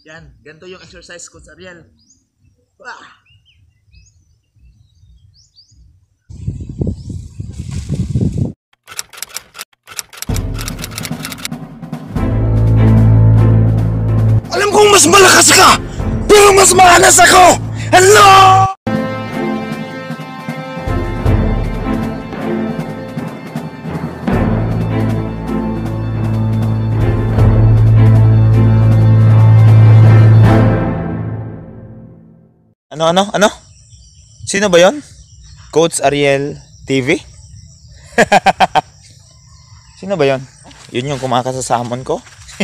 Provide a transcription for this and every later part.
Yan, ganito yung exercise ko sa Ariel. Ah! Alam kong mas malakas ka, pero mas malas ako! Hello! Ano? Sino ba yon? Coach Ariel TV? Sino ba yon? Yun yung kumakasasamon ko?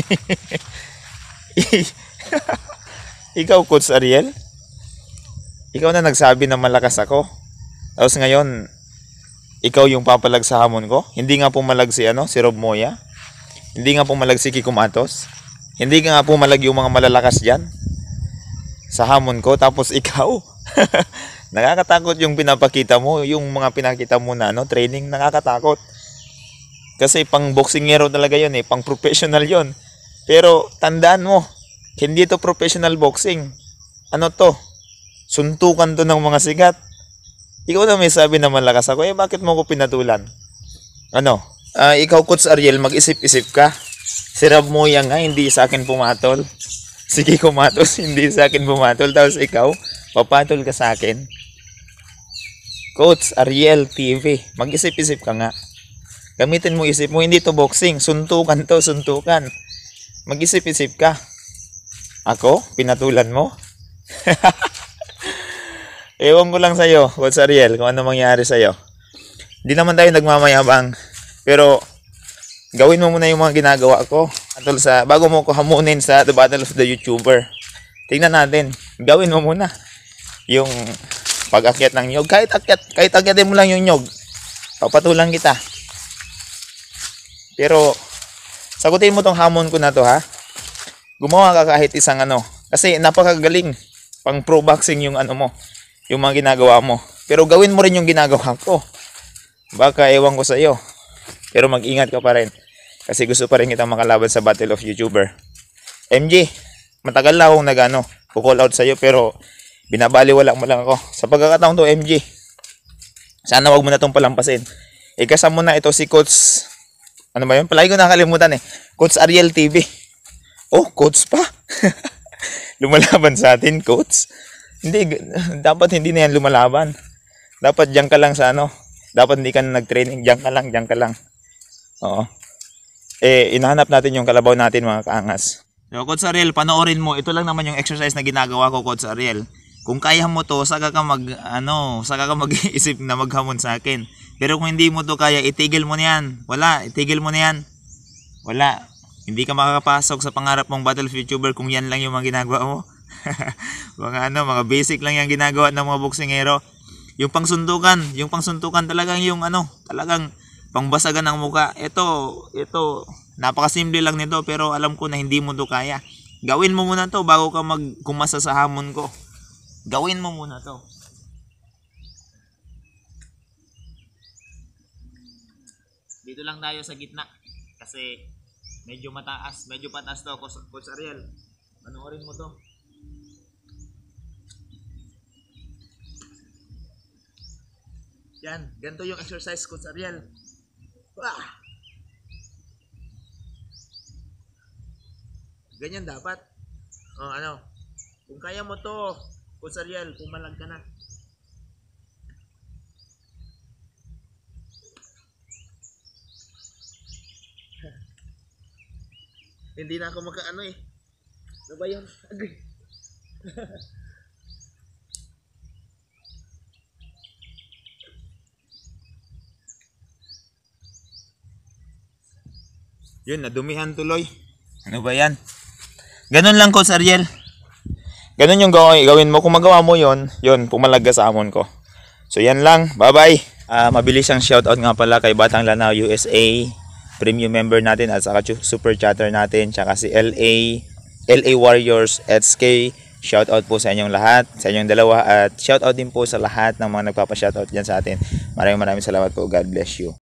Ikaw, Coach Ariel? Ikaw na nagsabi na malakas ako. Tapos ngayon, ikaw yung papalag sa hamon ko? Hindi nga pumalag si Rob Moya? Hindi nga pumalag si Kiko Matos? Hindi nga pumalag yung mga malalakas dyan sa hamon ko, tapos ikaw? Nakakatakot yung pinapakita mo, yung mga pinakita mo na training, nakakatakot. Kasi pang boxingero talaga yun pang professional yun. Pero tandaan mo, hindi to professional boxing. Ano to? Suntukan to ng mga sigat. Ikaw na may sabi na malakas ako, bakit mo ko pinatulan? Ikaw, Coach Ariel, mag-isip-isip ka. Si Rob Moya nga, hindi sa akin pumatol. Si Kiko Matos, hindi sa akin pumatol. Tapos ikaw, papatol ka sa akin. Coach Ariel TV, mag-isip-isip ka nga. Gamitin mo isip mo, hindi to boxing. Suntukan to, suntukan. Mag-isip-isip ka. Ako? Pinatulan mo? Ewan ko lang sa'yo, Coach Ariel, kung ano mangyari sa'yo. Di naman tayo nagmamayabang. Pero, gawin mo muna yung mga ginagawa ko. Bago mo ko hamunin sa The Battle of the YouTuber. Tingnan natin. Gawin mo muna yung pag-akyat ng nyog. Kahit akyatin mo lang yung nyog, papatulang kita. Pero, sagutin mo tong hamon ko na to, ha? Gumawa ka kahit isang kasi napakagaling. Pang pro boxing yung mo, yung mga ginagawa mo. Pero gawin mo rin yung ginagawa ko. Baka ewan ko sa iyo. Pero mag-ingat ka pa rin. Kasi gusto pa rin kitang makalaban sa Battle of YouTuber. MJ, matagal na akong call out sa iyo, pero binabaliwala mo lang ako. Sa pagkakataon to, MJ, sana wag mo na itong palampasin. Kasama mo na ito si Coach, ano ba yun? Palagi ko nakalimutan Coach Ariel TV. Oh, Coach pa? Lumalaban sa atin, Coach? Hindi, dapat hindi na yan lumalaban. Dapat diyan ka lang sa dapat hindi ka na nag-training, diyan ka lang. Oo. Inahanap natin yung kalabaw natin, mga kaangas. So, Coach Ariel, panoorin mo. Ito lang naman yung exercise na ginagawa ko, Coach Ariel. Kung kaya mo to, saka ka mag-isip na maghamon sa akin. Pero kung hindi mo to kaya, itigil mo na yan. Itigil mo na yan. Wala. Hindi ka makakapasok sa pangarap mong Battle of YouTuber kung yan lang yung mga ginagawa mo. mga basic lang yung ginagawa ng mga boksingero. Yung pangsuntukan talagang yung talagang pangbasagan ng muka. Ito, napakasimple lang nito, pero alam ko na hindi mo to kaya. Gawin mo muna to bago ka kumasa sa hamon ko. Gawin mo muna to. Dito lang tayo sa gitna kasi medyo pataas to, Coach Ariel. Panoorin mo to. Yan, ganito yung exercise ko sa Ariel. Ah! Ganyan dapat. Kung kaya mo to, Coach Ariel, pumalag ka na. Hindi na ako Ano ba yun? Yun, nadumihan tuloy. Ano ba yan? Ganun lang, Coach Ariel. Ganun yung gawin mo. Kung magawa mo yun, pumalag ka sa hamon ko. So yan lang. Bye-bye. Mabilis ang shoutout nga pala kay Batang Lanao USA, premium member natin at saka super chatter natin, tsaka si LA Warriors SK. Shoutout po sa inyong lahat, sa inyong dalawa, at shoutout din po sa lahat ng mga nagpapa-shoutout dyan sa atin. Maraming salamat po. God bless you.